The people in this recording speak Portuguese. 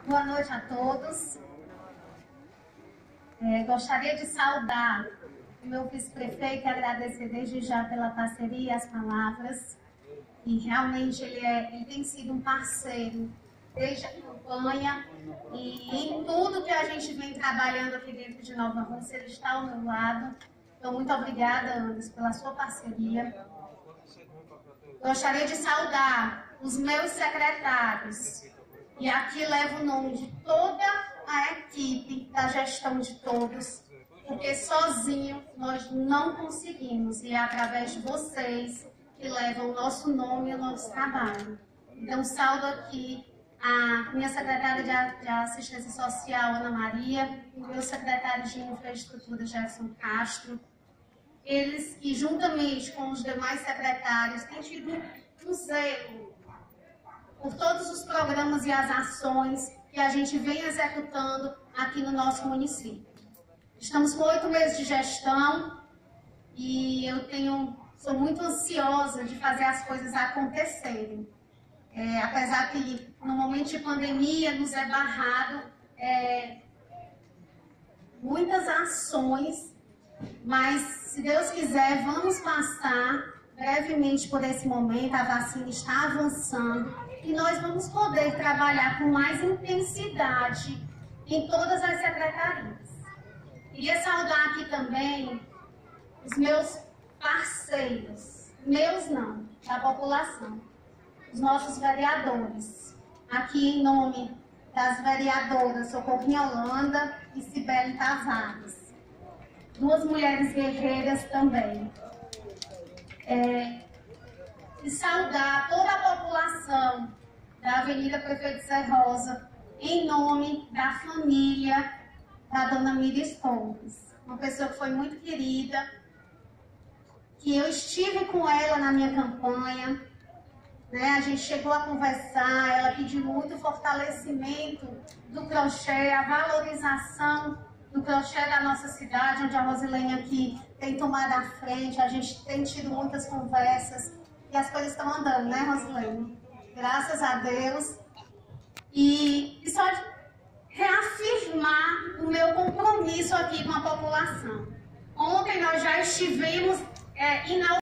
Boa noite a todos. Gostaria de saudar o meu vice-prefeito e agradecer desde já pela parceria e as palavras. E realmente ele tem sido um parceiro desde a campanha e em tudo que a gente vem trabalhando aqui dentro de Nova Russa, ele está ao meu lado. Então, muito obrigada, Anderson, pela sua parceria. Gostaria de saudar os meus secretários. E aqui levo o nome de toda a equipe da gestão de todos, porque sozinho nós não conseguimos, e é através de vocês que levam o nosso nome e o nosso trabalho. Então, saldo aqui a minha secretária de Assistência Social, Ana Maria, e o meu secretário de Infraestrutura, Jefferson Castro. Eles que, juntamente com os demais secretários, têm tido um zelo por todos os programas e as ações que a gente vem executando aqui no nosso município. Estamos com 8 meses de gestão e sou muito ansiosa de fazer as coisas acontecerem. Apesar que no momento de pandemia nos é barrado muitas ações, mas se Deus quiser vamos passar brevemente por esse momento, a vacina está avançando e nós vamos poder trabalhar com mais intensidade em todas as secretarias. Queria saudar aqui também os meus parceiros, meus não, da população, os nossos vereadores. Aqui em nome das vereadoras Socorrinha Holanda e Cibele Tavares. 2 mulheres guerreiras também. E saudar toda a população da Avenida Prefeito Zé Rosa, em nome da família da Dona Miriam Torres, uma pessoa que foi muito querida, que eu estive com ela na minha campanha, né? A gente chegou a conversar, ela pediu muito fortalecimento do crochê, a valorização do crochê da nossa cidade, onde a Rosilene aqui tem tomado a frente, a gente tem tido muitas conversas e as coisas estão andando, né, Rosilene? Graças a Deus. E só reafirmar o meu compromisso aqui com a população. Ontem nós já estivemos inaugurando